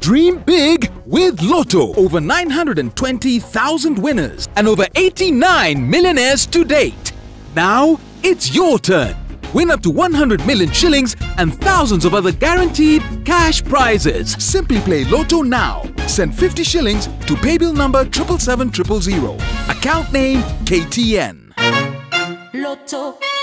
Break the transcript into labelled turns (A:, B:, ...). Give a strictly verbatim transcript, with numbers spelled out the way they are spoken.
A: Dream big with Lotto. Over nine hundred twenty thousand winners and over eighty-nine millionaires to date. Now it's your turn. Win up to one hundred million shillings and thousands of other guaranteed cash prizes. Simply play Lotto now. Send fifty shillings to paybill number seven seven seven zero zero. Account name K T N.
B: Lotto.